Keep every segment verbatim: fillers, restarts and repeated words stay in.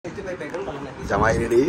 জামাই ready,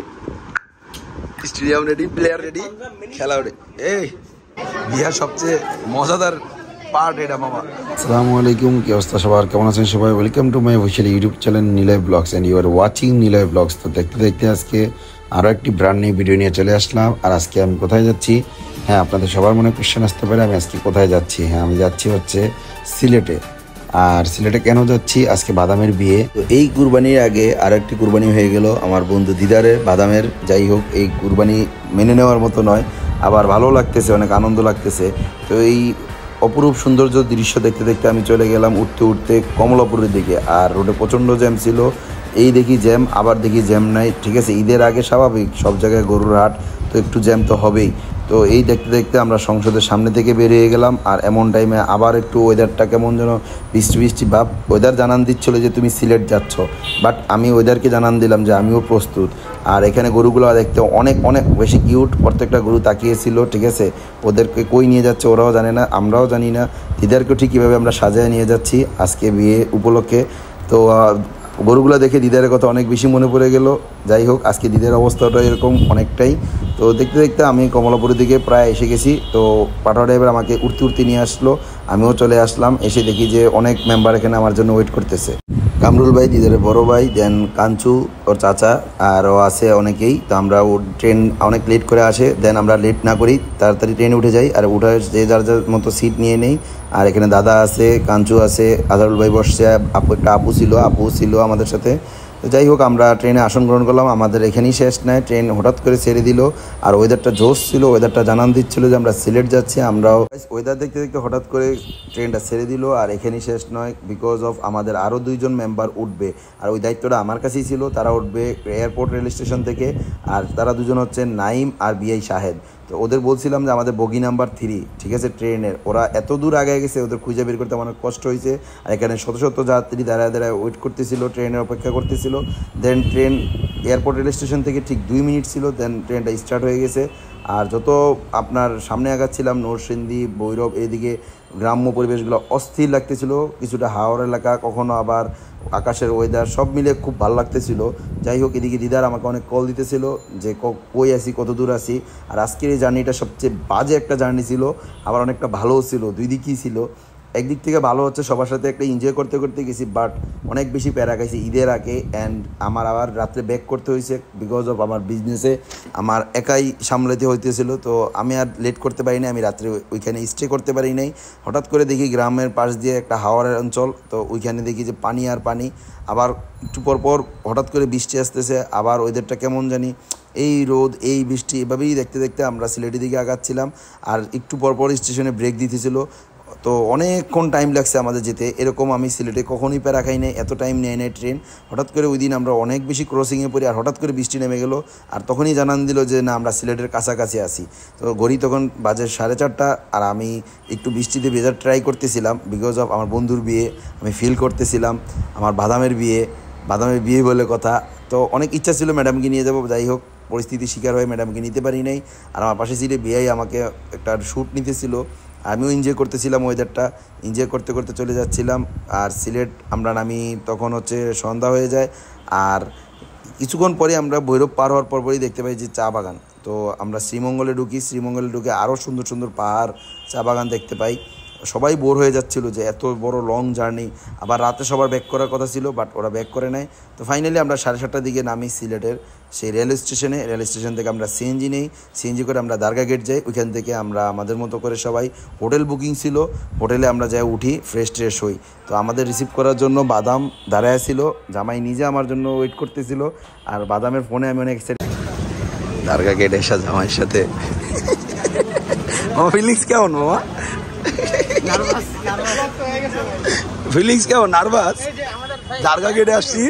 stadium ready, player ready, খেলা ready. এই বিহার সবচেয়ে মজাদার পার্ট এটা মামা। আসসালামু আলাইকুম, কি অবস্থা সবার, কেমন আছেন সবাই? Welcome to my official YouTube channel Niloy blogs and you are watching Niloy blogs. তো দেখতে দেখতে আজকে আরও একটি ব্র্যান্ড নিউ ভিডিও নিয়ে চলে আসলাম। আর আজকে আমি কোথায় যাচ্ছি? হ্যাঁ, আপনাদের সবার মনে কোয়েশ্চেন আসতে পারে আমি আজকে কোথায় যাচ্ছি। হ্যাঁ, আমি যাচ্ছি হচ্ছে সিলেটে। আর সিলেটে কেন যাচ্ছি? আজকে বাদামের বিয়ে। তো এই কুরবানির আগে আর একটি কুরবানি হয়ে গেল আমার বন্ধু দিদারের বাদামের। যাই হোক, এই কুরবানি মেনে নেওয়ার মতো নয়, আবার ভালো লাগতেছে, অনেক আনন্দ লাগতেছে। তো এই অপরূপ সৌন্দর্য দৃশ্য দেখতে দেখতে আমি চলে গেলাম উঠতে উঠতে কমলাপুরের দিকে। আর রোডে প্রচণ্ড জ্যাম ছিল, এই দেখি জ্যাম, আবার দেখি জ্যাম নাই। ঠিক আছে, ঈদের আগে স্বাভাবিক, সব জায়গায় গরুর হাট, তো একটু জ্যাম তো হবেই। তো এই দেখতে দেখতে আমরা সংসদের সামনে থেকে বেরিয়ে গেলাম। আর এমন টাইমে আবার একটু ওয়েদারটা কেমন যেন বৃষ্টি বৃষ্টি ভাব। ওয়েদার জানান দিচ্ছিলো যে তুমি সিলেট যাচ্ছ, বাট আমি ওয়েদারকে জানান দিলাম যে আমিও প্রস্তুত। আর এখানে গরুগুলো দেখতে অনেক অনেক বেশি কিউট, প্রত্যেকটা গরু তাকিয়েছিল। ঠিক আছে, ওদেরকে কই নিয়ে যাচ্ছে ওরাও জানে না, আমরাও জানি না। দিদারকেও ঠিক কীভাবে আমরা সাজায় নিয়ে যাচ্ছি আজকে বিয়ে উপলক্ষে। তো গরুগুলো দেখে দিদারের কথা অনেক বেশি মনে পড়ে গেল। যাই হোক, আজকে দিদার অবস্থাটা এরকম অনেকটাই। তো দেখতে দেখতে আমি কমলাপুরের দিকে প্রায় এসে গেছি। তো পাঠা ড্রাইভার আমাকে উঠতে উঠতে নিয়ে আসলো, আমিও চলে আসলাম। এসে দেখি যে অনেক মেম্বার এখানে আমার জন্য ওয়েট করতেছে। কামরুল ভাই, দিদারের বড় ভাই, দেন কাঞ্চু ওর চাচা, আরও আছে অনেকেই। তো আমরা ও ট্রেন অনেক লেট করে আসে, দেন আমরা লেট না করি, তাড়াতাড়ি ট্রেনে উঠে যাই। আর উঠে যে যার যার মতো সিট নিয়ে নেই। আর এখানে দাদা আছে, কাঞ্চু আছে, আজারুল ভাই বসছে, আপু একটা আপু ছিল, আপু ছিল আমাদের সাথে। তো যাই হোক, আমরা ট্রেনে আসন গ্রহণ করলাম। আমাদের এখানেই শেষ নয়, ট্রেন হঠাৎ করে ছেড়ে দিল। আর ওয়েদারটা জোশ ছিল, ওয়েদারটা জানান দিচ্ছিল যে আমরা সিলেট যাচ্ছি। আমরাও ওয়েদার দেখতে দেখতে হঠাৎ করে ট্রেনটা ছেড়ে দিল। আর এখানেই শেষ নয়, বিকজ অফ আমাদের আরও দুইজন মেম্বার উঠবে, আর ওই দায়িত্বটা আমার কাছেই ছিল। তারা উঠবে এয়ারপোর্ট রেল স্টেশন থেকে। আর তারা দুজন হচ্ছে নাইম আর বিআই শাহেদ। তো ওদের বলছিলাম যে আমাদের বগি নাম্বার থ্রি, ঠিক আছে, ট্রেনের। ওরা এত দূর আগে গেছে, ওদের খুঁজে বের করতে অনেক কষ্ট হয়েছে। আর এখানে শত শত যাত্রী দাঁড়ায় দাঁড়ায় ওয়েট করতেছিল, ট্রেনের অপেক্ষা করতেছিল। Then train airport rail station থেকে ঠিক দুই মিনিট ছিল, দেন ট্রেনটা স্টার্ট হয়ে গেছে। আর যত আপনার সামনে আগাচ্ছিলাম, নরসিংদী, ভৈরব, এইদিকে গ্রাম্য পরিবেশগুলো অস্থির লাগতেছিল। কিছুটা হাওড় এলাকা, কখনো আবার আকাশের ওয়েদার, সব মিলে খুব ভালো লাগতেছিল। যাই হোক, এদিকে দিদার আমাকে অনেক কল দিতেছিল যে কই আসি, কত দূর আসি। আর আজকের এই জার্নিটা সবচেয়ে বাজে একটা জার্নি ছিল, আবার অনেকটা ভালোও ছিল, দুই দিকই ছিল। একদিক থেকে ভালো হচ্ছে সবার সাথে একটা এনজয় করতে করতে গেছি, বাট অনেক বেশি প্যারা খাইছি ঈদের আগে। অ্যান্ড আমার আবার রাত্রে ব্যাক করতে হয়েছে, বিকজ অফ আমার বিজনেসে আমার একাই সামলাতে হইতেছিল। তো আমি আর লেট করতে পারি নাই, আমি রাত্রে ওইখানে স্টে করতে পারি নাই। হঠাৎ করে দেখি গ্রামের পাশ দিয়ে একটা হাওড়ের অঞ্চল, তো ওইখানে দেখি যে পানি আর পানি। আবার একটু পর পর হঠাৎ করে বৃষ্টি আসতেছে, আবার ওয়েদারটা কেমন জানি, এই রোদ এই বৃষ্টি, এভাবেই দেখতে দেখতে আমরা সিলেটের দিকে আগাচ্ছিলাম। আর একটু পর পর স্টেশনে ব্রেক দিতেছিল, তো অনেকক্ষণ টাইম লাগছে আমাদের যেতে। এরকম আমি সিলেটে কখনোই প্যারা খাই নাই, এত টাইম নেয় নাই ট্রেন। হঠাৎ করে ওই দিন আমরা অনেক বেশি ক্রসিংয়ে পড়ি, আর হঠাৎ করে বৃষ্টি নেমে গেলো। আর তখনই জানান দিল যে না, আমরা সিলেটের কাছাকাছি আছি। তো ঘড়ি তখন বাজে সাড়ে চারটা, আর আমি একটু বৃষ্টিতে ভেজার ট্রাই করতেছিলাম, বিকজ অফ আমার বন্ধুর বিয়ে। আমি ফিল করতেছিলাম আমার বাদামের বিয়ে, বাদামের বিয়ে বলে কথা। তো অনেক ইচ্ছা ছিল ম্যাডামকে নিয়ে যাবো, যাই হোক পরিস্থিতির শিকার হয়ে ম্যাডামকে নিতে পারি নাই। আর আমার পাশে সিটে বিআই আমাকে একটা শ্যুট নিতেছিল, আমিও এনজয় করতেছিলাম ওয়েদারটা, এনজয় করতে করতে চলে যাচ্ছিলাম। আর সিলেট আমরা নামি তখন হচ্ছে সন্ধ্যা হয়ে যায়। আর কিছুক্ষণ পরে আমরা ভৈরব পার হওয়ার পরপরই দেখতে পাই যে চা বাগান। তো আমরা শ্রীমঙ্গলে ঢুকি, শ্রীমঙ্গলে ঢুকে আরও সুন্দর সুন্দর পাহাড়, চা বাগান দেখতে পাই। সবাই বোর হয়ে যাচ্ছিলো যে এত বড় লং জার্নি, আবার রাতে সবার ব্যাক করার কথা ছিল, বাট ওরা ব্যাক করে নেয়। তো ফাইনালি আমরা সাড়ে সাতটার দিকে নামি সিলেটের সেই রেল স্টেশনে। রেল স্টেশন থেকে আমরা সিএনজি নেই, সিএনজি করে আমরা দারগা গেট যাই। ওইখান থেকে আমরা আমাদের মতো করে সবাই, হোটেল বুকিং ছিল, হোটেলে আমরা যাই, উঠি, ফ্রেশ ট্রেশ হই। তো আমাদের রিসিভ করার জন্য বাদাম দাঁড়ায় ছিল, জামাই নিজে আমার জন্য ওয়েট করতেছিল। আর বাদামের ফোনে আমি অনেক এক্সাইটেড। দারগা গেট এসা জামাইয়ের সাথে আমার ফিলিংস কেমন মামা? ফিলিংস কেমন? নার্ভাস? দারগা গেটে আসছি,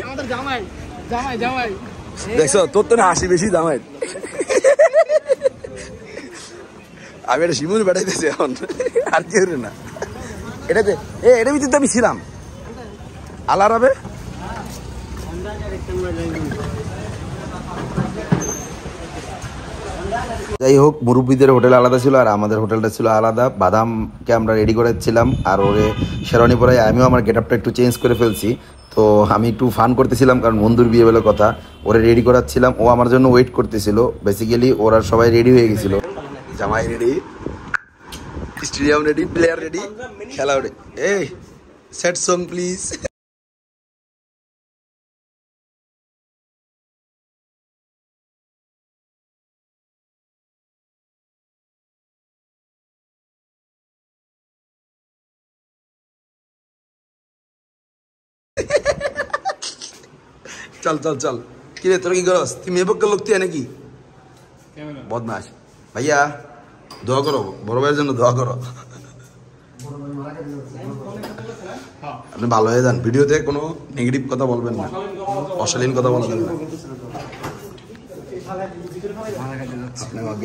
দেখছো তোর তো না হাসি বেশি জামাই। আমি একটা শিমুল বেড়াইতেছি এখন, আর কেউ না এটাতে। এ এটার ভিতরে তো আমি ছিলাম আলারাবে। যাই হোক, মুরব্বীদের হোটেল আলাদা ছিল আর আমাদের হোটেলটা ছিল আলাদা। বাদামকে আমরা রেডি করেছিলাম, আর ওরে শেরওয়ানি পরাই আমিও আমার গেট আপটা একটু চেঞ্জ করে ফেলছি। তো আমি একটু ফান করতেছিলাম কারণ বন্ধুর বিয়ে বলে কথা, ওরা রেডি করাচ্ছিলাম, ও আমার জন্য ওয়েট করতেছিল। বেসিক্যালি ওরা সবাই রেডি হয়ে গেছিল, জামাই ready, stadium ready, player ready, খেলা রেডি। এই সেট সং প্লিজ। চল চল চল, কি রে তোরা কি করস? তুই মেয়ে পক্ষের লোক তুই নাকি? বদমাস ভাইয়া, দোয়া করো বড় ভাইয়ের জন্য, দোয়া করো। আপনি ভালো হয়ে যান, ভিডিওতে কোনো নেগেটিভ কথা বলবেন না, অশালীন কথা বলবেন না। আপনি আমাকে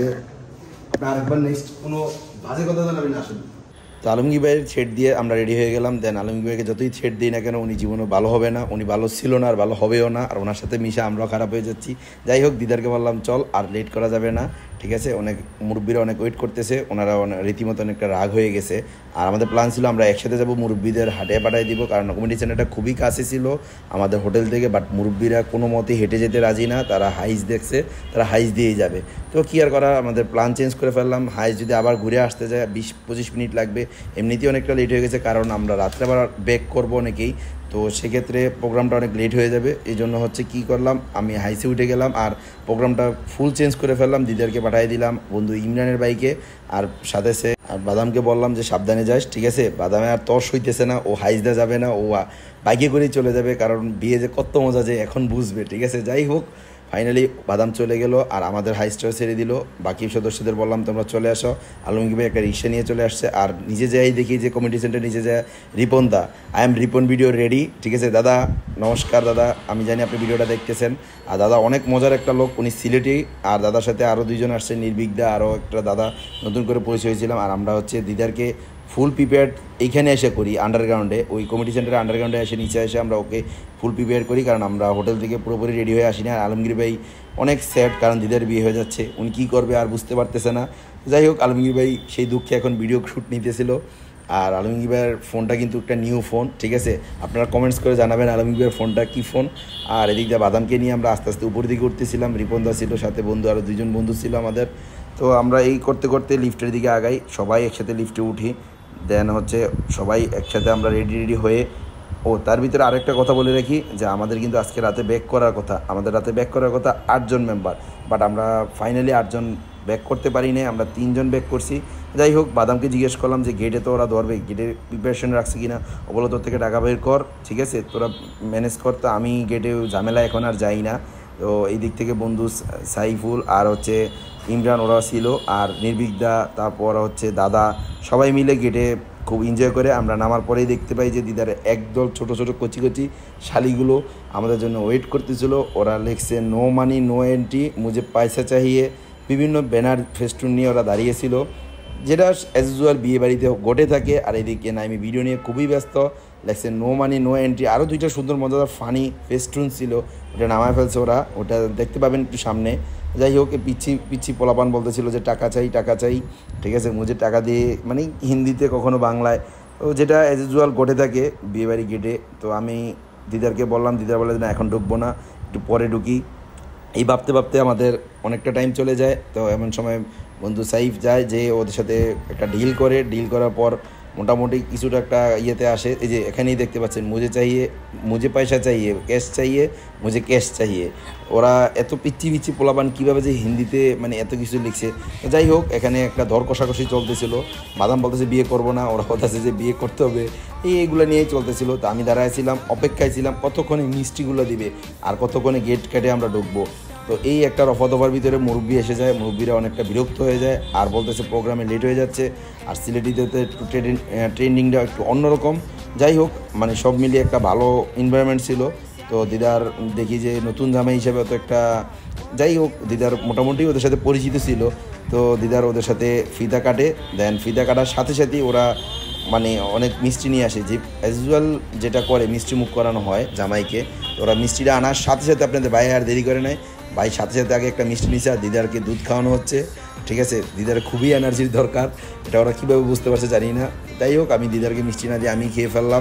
আরেকবার নেক্সট কোনো বাজে কথা জানাবেন না আসলে। তো আলমগীর ভাইয়ের ছেড় দিয়ে আমরা রেডি হয়ে গেলাম। দেন আলমগীর ভাইকে যতই ছেড় দিই না কেন উনি জীবনে ভালো হবে না, উনি ভালো ছিল না আর ভালো হবেও না, আর ওনার সাথে মিশে আমরাও খারাপ হয়ে যাচ্ছি। যাই হোক, দিদারকে বললাম চল আর লেট করা যাবে না, ঠিক আছে, অনেক মুরব্বীরা অনেক ওয়েট করতেছে, ওনারা রীতিমতো অনেকটা রাগ হয়ে গেছে। আর আমাদের প্ল্যান ছিল আমরা একসাথে যাবো, মুরব্বীদের হাটে পাঠাই দিব, কারণ কমিটি সেন্টারটা খুবই কাছে ছিল আমাদের হোটেল থেকে। বাট মুরব্বীরা কোনো মতে হেঁটে যেতে রাজি না, তারা হাইস দেখছে, তারা হাইস দিয়েই যাবে। তো কী আর করা, আমাদের প্ল্যান চেঞ্জ করে ফেললাম। হাইস যদি আবার ঘুরে আসতে যায় বিশ পঁচিশ মিনিট লাগবে, এমনিতেই অনেকটা লেট হয়ে গেছে, কারণ আমরা রাত্রে আবার ব্যাক করবো অনেকেই, তো সেক্ষেত্রে প্রোগ্রামটা অনেক লেট হয়ে যাবে। এই জন্য হচ্ছে কী করলাম, আমি হাইসে উঠে গেলাম আর প্রোগ্রামটা ফুল চেঞ্জ করে ফেললাম, দিদারকে পাঠিয়ে দিলাম বন্ধু ইমরানের বাইকে, আর সাথে সে আর বাদামকে বললাম যে সাবধানে যাস, ঠিক আছে। বাদামে আর তর্স হইতেছে না, ও হাইসদা যাবে না, ও বাইকে করেই চলে যাবে, কারণ বিয়ে যে কত মজা যে এখন বুঝবে, ঠিক আছে। যাই হোক, ফাইনালি বাদাম চলে গেল আর আমাদের হাইস্টার ছেড়ে দিল। বাকি সদস্যদের বললাম তোমরা চলে আসো, আলমগীর ভাই একটা রিক্সা নিয়ে চলে আসছে। আর নিজে যাই দেখি যে কমিটি সেন্টার নিচে যায় Ripon da, I am Ripon video ready, ঠিক আছে। দাদা নমস্কার, দাদা আমি জানি আপনি ভিডিওটা দেখতেছেন। আর দাদা অনেক মজার একটা লোক, উনি সিলেটি, আর দাদার সাথে আরও দুইজন আসছে, নির্বিঘ্দা আরও একটা দাদা নতুন করে পরিচয় হয়েছিলাম। আর আমরা হচ্ছে দিদারকে ফুল প্রিপেয়ার্ড এইখানে এসে করি, আন্ডারগ্রাউন্ডে, ওই কমিটি সেন্টারে আন্ডারগ্রাউন্ডে এসে নিচে এসে আমরা ওকে ফুল প্রিপেয়ার করি, কারণ আমরা হোটেল থেকে পুরোপুরি রেডি হয়ে আসি না। আর আলমগীর ভাই অনেক স্যাড, কারণ দিদার বিয়ে হয়ে যাচ্ছে, উনি কী করবে আর বুঝতে পারতেছে না। যাই হোক, আলমগীর ভাই সেই দুঃখে এখন ভিডিও শ্যুট নিতেছিল। আর আলমগীর ভাইয়ের ফোনটা কিন্তু একটা নিউ ফোন, ঠিক আছে, আপনারা কমেন্টস করে জানাবেন আলমগীর ভাইয়ের ফোনটা কী ফোন। আর এদিক দিয়ে বাদামকে নিয়ে আমরা আস্তে আস্তে উপর দিকে উঠতেছিলাম, রিপনদা ছিল সাথে, বন্ধু আরও দুজন বন্ধু ছিল আমাদের। তো আমরা এই করতে করতে লিফটের দিকে আগাই, সবাই একসাথে লিফটে উঠি। দেন হচ্ছে সবাই একসাথে আমরা রেডি রেডি হয়ে, ও তার ভিতরে আরেকটা কথা বলে রাখি যে আমাদের কিন্তু আজকে রাতে ব্যাক করার কথা, আমাদের রাতে ব্যাক করার কথা আটজন মেম্বার, বাট আমরা ফাইনালি আটজন ব্যাক করতে পারি না, আমরা তিনজন ব্যাক করছি। যাই হোক, বাদামকে জিজ্ঞেস করলাম যে গেটে তো ওরা ধরবে, গেটের প্রিপারেশন রাখছে কিনা, ও বলো তোর থেকে টাকা বের কর, ঠিক আছে, তোরা ম্যানেজ কর। তো আমি গেটে ঝামেলা এখন আর যাই না। তো এই দিক থেকে বন্ধু সাইফুল আর হচ্ছে ইমরান ওরা ছিল, আর নির্বিঘ্দা, তারপর হচ্ছে দাদা, সবাই মিলে গেটে খুব এনজয় করে। আমরা নামার পরেই দেখতে পাই যে দিদার একদল ছোট ছোট কচি কচি শালিগুলো আমাদের জন্য ওয়েট করতেছিল। ওরা লিখছে নো মানি নো এন্ট্রি, মুঝে পয়সা চাহিয়ে, বিভিন্ন ব্যানার ফেস্টুন নিয়ে ওরা দাঁড়িয়েছিল, যেটা অ্যাজ ইউজুয়াল বিয়ে বাড়িতে ঘটে থাকে। আর এদিকে না আমি ভিডিও নিয়ে খুবই ব্যস্ত, লেখছে নো মানি নো এন্ট্রি। আরও দুইটা সুন্দর মজাদার ফানি ফেস্টুন ছিল, ওটা নামায় ফেলছে ওরা, ওটা দেখতে পাবেন একটু সামনে। যাই হোক, পিচ্ছি পিচ্ছি পোলাপান বলতেছিল যে টাকা চাই টাকা চাই, ঠিক আছে, মুঝে টাকা দিয়ে, মানে হিন্দিতে কখনো বাংলায়, তো যেটা অ্যাজ ইউজুয়াল ঘটে থাকে বিয়েবাড়ি গেটে। তো আমি দিদারকে বললাম, দিদার বলে না এখন ঢুকবো না, একটু পরে ঢুকি। এই ভাবতে ভাবতে আমাদের অনেকটা টাইম চলে যায়। তো এমন সময় বন্ধু সাইফ যায়, যে ওদের সাথে একটা ডিল করে, ডিল করার পর মোটামুটি কিছুটা একটা ইয়েতে আসে। এই যে এখানেই দেখতে পাচ্ছেন, মুঝে চাইয়ে মুঝে পয়সা চাইয়ে, ক্যাশ চাইয়ে, মুঝে ক্যাশ চাইয়ে। ওরা এত পিচ্ছি পিচ্ছি পোলাপান কীভাবে যে হিন্দিতে মানে এত কিছু লিখছে। যাই হোক, এখানে একটা দর কষাকষি চলতেছিল, বাদাম বলতেছে বিয়ে করবো না, ওরা বলতেছে যে বিয়ে করতে হবে, এই এইগুলো নিয়েই চলতেছিল। তো আমি দাঁড়াইছিলাম, অপেক্ষায় ছিলাম কতক্ষণে মিষ্টিগুলো দিবে আর কতক্ষণে গেট কেটে আমরা ঢুকবো। তো এই একটা রফাদফার ভিতরে মুরব্বি এসে যায়, মুরব্বিরা অনেকটা বিরক্ত হয়ে যায় আর বলতেছে প্রোগ্রামে লেট হয়ে যাচ্ছে। আর সিলেটিতে একটু ট্রেন্ডিংটা একটু অন্যরকম। যাই হোক, মানে সব মিলিয়ে একটা ভালো এনভায়রনমেন্ট ছিল। তো দিদার দেখি যে নতুন জামাই হিসেবে তো একটা, যাই হোক, দিদার মোটামুটি ওদের সাথে পরিচিত ছিল। তো দিদার ওদের সাথে ফিতা কাটে, দেন ফিতা কাটার সাথে সাথেই ওরা মানে অনেক মিষ্টি নিয়ে আসে, যে অ্যাজ ইউজুয়াল যেটা করে মিষ্টি মুখ করানো হয় জামাইকে। ওরা মিষ্টিটা আনার সাথে সাথে আপনাদের ভাই আর দেরি করে নেয়, ভাই সাথে সাথে আগে একটা মিষ্টি নিচে আর দিদারকে দুধ খাওয়ানো হচ্ছে, ঠিক আছে। দিদার খুবই এনার্জির দরকার, এটা ওরা কীভাবে বুঝতে পারছে জানি না। যাই হোক, আমি দিদারকে মিষ্টি না দিয়ে আমি খেয়ে ফেললাম।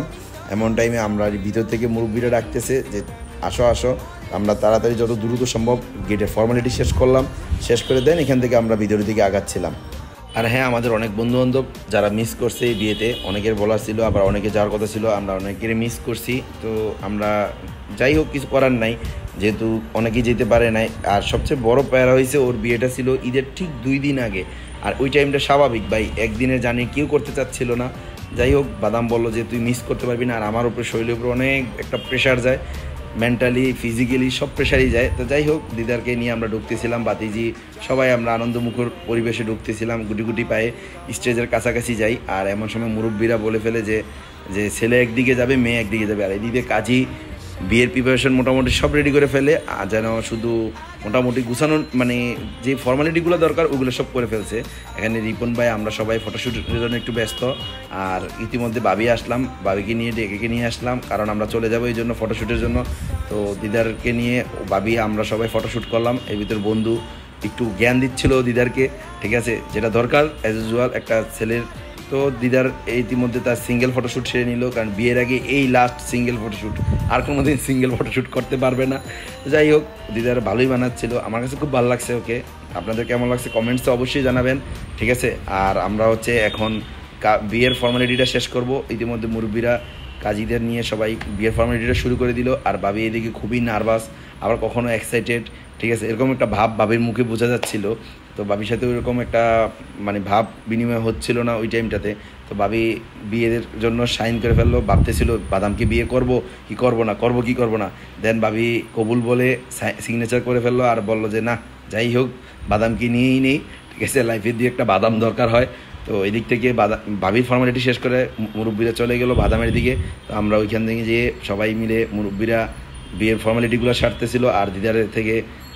এমন টাইমে আমরা ভিতর থেকে মুরব্বীরা ডাকতেছে যে আসো আসো, আমরা তাড়াতাড়ি যত দ্রুত সম্ভব গেটের ফর্মালিটি শেষ করলাম, শেষ করে দেন এখান থেকে আমরা ভিতরের দিকে আগাচ্ছিলাম। আর হ্যাঁ, আমাদের অনেক বন্ধুবান্ধব যারা মিস করছে এই বিয়েতে, অনেকের বলার ছিল, আবার অনেকে যাওয়ার কথা ছিল, আমরা অনেকের মিস করছি। তো আমরা যাই হোক, কিছু করার নাই, যেহেতু অনেকেই যেতে পারে নাই। আর সবচেয়ে বড় প্যারা হয়েছে ওর বিয়েটা ছিল ঈদের ঠিক দুই দিন আগে, আর ওই টাইমটা স্বাভাবিক ভাই, একদিনের জার্নি কেউ করতে চাচ্ছিল না। যাই হোক, বাদাম বললো যে তুই মিস করতে পারবি না, আর আমার উপরে শরীরের উপরে অনেক একটা প্রেশার যায়, মেন্টালি ফিজিক্যালি সব প্রেশারই যায়। তো যাই হোক, দিদারকে নিয়ে আমরা ঢুকতেছিলাম, বাতিজি সবাই আমরা আনন্দমুখর পরিবেশে ঢুকতেছিলাম, গুটি গুটি পায়ে স্টেজের কাছাকাছি যাই। আর এমন সময় মুরব্বীরা বলে ফেলে যে যে ছেলে একদিকে যাবে, মেয়ে একদিকে যাবে। আর এদিকে কাজী বিয়ের প্রিপারেশন মোটামুটি সব রেডি করে ফেলে, আর যেন শুধু মোটামুটি গুছানোর মানে যে ফর্মালিটিগুলো দরকার ওগুলো সব করে ফেলছে। এখানে রিপন ভাই আমরা সবাই ফটোশ্যুটের জন্য একটু ব্যস্ত। আর ইতিমধ্যে ভাবি আসলাম, ভাবিকে নিয়ে ডেকে নিয়ে আসলাম, কারণ আমরা চলে যাবো এই জন্য ফটোশ্যুটের জন্য। তো দিদারকে নিয়ে ভাবি আমরা সবাই ফটোশ্যুট করলাম। এর ভিতর বন্ধু একটু জ্ঞান দিচ্ছিল দিদারকে, ঠিক আছে, যেটা দরকার অ্যাজ ইউজুয়াল একটা ছেলের। তো দিদার ইতিমধ্যে তার সিঙ্গেল ফটোশ্যুট সেরে নিল, কারণ বিয়ের আগে এই লাস্ট সিঙ্গেল ফটোশ্যুট, আর কোনো দিন সিঙ্গেল ফটোশ্যুট করতে পারবে না। যাই হোক, দিদার ভালোই বানাচ্ছিল, আমার কাছে খুব ভালো লাগছে ওকে। আপনাদের কেমন লাগছে কমেন্টসে অবশ্যই জানাবেন, ঠিক আছে। আর আমরা হচ্ছে এখন বিয়ের ফর্মালিটিটা শেষ করব। ইতিমধ্যে মুরব্বীরা কাজীদের নিয়ে সবাই বিয়ের ফর্মালিটিটা শুরু করে দিল, আর ভাবি এদিকে খুবই নার্ভাস, আবার কখনো এক্সাইটেড, ঠিক আছে, এরকম একটা ভাব ভাবির মুখে বোঝা যাচ্ছিল। তো ভাবির সাথে ওইরকম একটা মানে ভাব বিনিময় হচ্ছিল না ওই টাইমটাতে। তো ভাবি বিয়ের জন্য সাইন করে ফেললো, ভাবতেছিল বাদামকে বিয়ে করব কি করব না, করব কি করব না। দেন ভাবি কবুল বলে সিগনেচার করে ফেললো, আর বললো যে না যাই হোক বাদামকে নিয়েই নেই, ঠিক আছে, লাইফের দিয়ে একটা বাদাম দরকার হয়। তো এই দিক থেকে বাদাম ভাবির ফর্মালিটি শেষ করে মুরব্বীরা চলে গেলো বাদামের দিকে। তো আমরা ওইখান থেকে যেয়ে সবাই মিলে মুরব্বীরা বিয়ের ফর্মালিটিগুলো সারতেছিল, আর দিদারের থেকে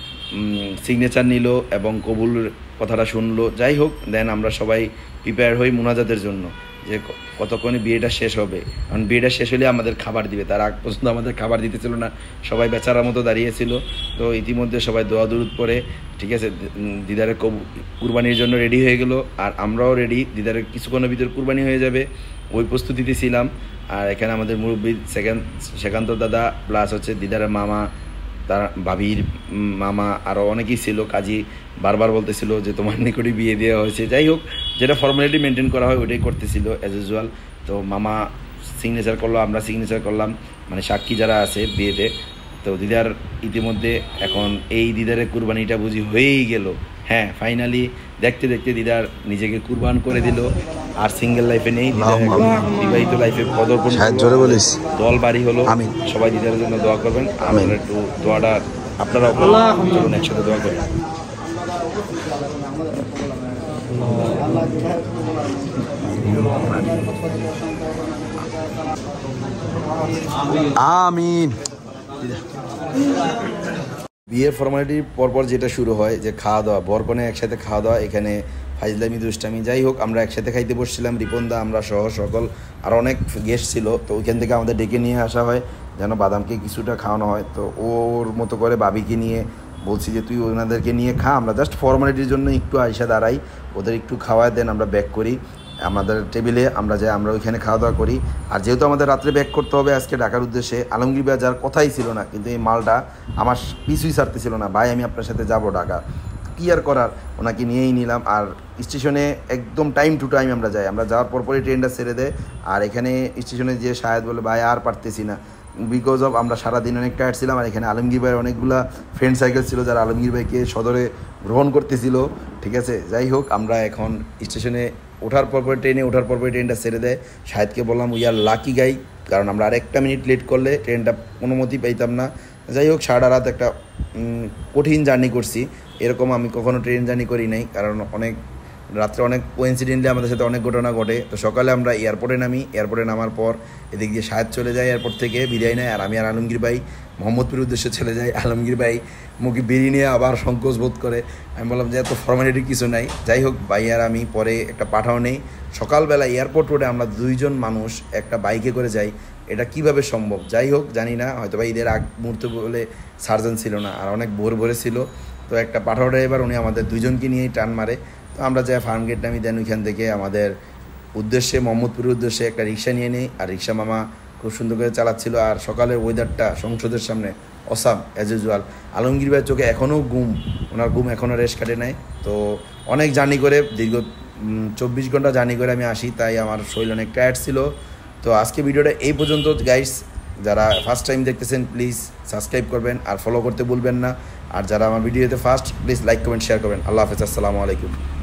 সিগনেচার নিল এবং কবুল কথাটা শুনলো। যাই হোক, দেন আমরা সবাই প্রিপেয়ার হই মুনাজাতের জন্য, যে কতক্ষণে বিয়েটা শেষ হবে, কারণ বিয়েটা শেষ হলে আমাদের খাবার দিবে, তার আগ পর্যন্ত আমাদের খাবার দিতেছিল না, সবাই বেচারার মতো দাঁড়িয়েছিল। তো ইতিমধ্যে সবাই দোয়া দুরুদ পড়ে, ঠিক আছে, দিদারের কুরবানির জন্য রেডি হয়ে গেল, আর আমরাও রেডি, দিদারের কিছুক্ষণের ভিতর কুরবানি হয়ে যাবে, ওই প্রস্তুতিতে ছিলাম। আর এখানে আমাদের মুরব্বী সেকেন্ড সেকান্ত দাদা প্লাস হচ্ছে দিদারের মামা, তার ভাবির মামা, আরও অনেকেই ছিল। কাজী বারবার বলতেছিল যে তোমার নিকটই বিয়ে দেওয়া হয়েছে। যাই হোক, যেটা ফর্মালিটি মেনটেন করা হয় ওইটাই করতেছিল অ্যাজ ইউজুয়াল। তো মামা সিগনেচার করলো, আমরা সিগনেচার করলাম, মানে সাক্ষী যারা আছে বিয়েতে। তো দিদার ইতিমধ্যে এখন এই দিদারের কুরবানিটা বুঝি হয়েই গেল। হ্যাঁ, ফাইনালি দেখতে দেখতে দিদার নিজেকে কুরবান করে দিল, আর সিঙ্গেল লাইফে নেই, বিবাহিত লাইফে পদার্পণ দল বাড়ি হলো। সবাই দিদারের জন্য দোয়া করবেন, আপনারা একটু দোয়াটা আপনারাও চলুন একসাথে দোয়া করেন। আমিন। বিয়ের ফর্মালিটির পরপর যেটা শুরু হয় যে খাওয়া দাওয়া, বরকনে একসাথে খাওয়া দাওয়া, এখানে ফাইজলামি দুষ্টামি। যাই হোক, আমরা একসাথে খাইতে বসছিলাম, রিপনদা আমরা সহ সকল আর অনেক গেস্ট ছিল। তো ওইখান থেকে আমাদের ডেকে নিয়ে আসা হয় যেন বাদামকে কিছুটা খাওয়ানো হয়। তো ওর মতো করে বাবিকে নিয়ে বলছি যে তুই ওনাদেরকে নিয়ে খা, আমরা জাস্ট ফর্মালিটির জন্য একটু আইসা দাঁড়াই, ওদের একটু খাওয়ায়, দেন আমরা ব্যাক করি আমাদের টেবিলে, আমরা যাই, আমরা ওইখানে খাওয়া দাওয়া করি। আর যেহেতু আমাদের রাত্রে ব্যাক করতে হবে আজকে ঢাকার উদ্দেশ্যে, আলমগীর ভাই যার কথাই ছিল না, কিন্তু এই মালটা আমার পিছুই ছাড়তেছিল না, ভাই আমি আপনার সাথে যাব ঢাকা, কী আর করার, ওনাকে নিয়েই নিলাম। আর স্টেশনে একদম টাইম টু টাইম আমরা যাই, আমরা যাওয়ার পরপরই ট্রেনটা ছেড়ে দেয়। আর এখানে স্টেশনে যে শায়দ বলে ভাই আর পারতেছি না, বিকজ অফ আমরা সারাদিন অনেক টায়ার্ড ছিলাম। আর এখানে আলমগীর ভাইয়ের অনেকগুলো ফ্রেন্ড সাইকেল ছিল যারা আলমগীর ভাইকে সদরে গ্রহণ করতেছিল, ঠিক আছে। যাই হোক, আমরা এখন স্টেশনে ওঠার পরপর ট্রেনে ওঠার পরপর ট্রেনটা ছেড়ে দেয়। শাহেদকে বললাম উই আর লাকি গাই, কারণ আমরা আর একটা মিনিট লেট করলে ট্রেনটা কোনো মতেই পাইতাম না। যাই হোক, সারা রাত একটা কঠিন জার্নি করছি, এরকম আমি কখনো ট্রেন জার্নি করি নাই, কারণ অনেক রাত্রে অনেক কোইন্সিডেন্টলি আমাদের সাথে অনেক ঘটনা ঘটে। তো সকালে আমরা এয়ারপোর্টে নামি, এয়ারপোর্টে নামার পর এদিক দিয়ে শাহেদ চলে যায় এয়ারপোর্ট থেকে বিদায় নেয়, আর আমি আর আলমগীর ভাই মোহাম্মদপুরের উদ্দেশ্যে চলে যাই। আলমগীর ভাই মুখে বেরিয়ে নিয়ে আবার সংকোচ বোধ করে, আমি বললাম যে এত ফর্মালিটি কিছু নাই। যাই হোক, ভাই আর আমি পরে একটা পাঠাও নেই। সকালবেলা এয়ারপোর্ট রোডে আমরা দুইজন মানুষ একটা বাইকে করে যাই, এটা কিভাবে সম্ভব? যাই হোক, জানি না, হয়তো বা ঈদের আগ মুহূর্তে বলে সার্জন ছিল না, আর অনেক ভোর ভোরে ছিল। তো একটা পাঠাও ড্রাইভার উনি আমাদের দুইজনকে নিয়েই টান মারে। তো আমরা যাই ফার্ম গেট নামি, দেন ওইখান থেকে আমাদের উদ্দেশ্যে মোহাম্মদপুরের উদ্দেশ্যে একটা রিক্সা নিয়ে নিই, আর রিক্সা মামা খুব সুন্দর করে চালাচ্ছিল। আর সকালের ওয়েদারটা সংসদের সামনে অসাম অ্যাজ ইউজুয়াল। আলমগীর ভাইয়ের চোখে এখনও ঘুম, ওনার ঘুম এখনও রেশ কাটে নাই। তো অনেক জার্নি করে, দীর্ঘ চব্বিশ ঘন্টা জার্নি করে আমি আসি, তাই আমার শরীর অনেক টায়ার্ড ছিল। তো আজকে ভিডিওটা এই পর্যন্ত গাইস। যারা ফার্স্ট টাইম দেখতেছেন প্লিজ সাবস্ক্রাইব করবেন আর ফলো করতে ভুলবেন না। আর যারা আমার ভিডিওতে first, please like comment share করবেন। আল্লাহ হাফেজ, আসসালামু আলাইকুম।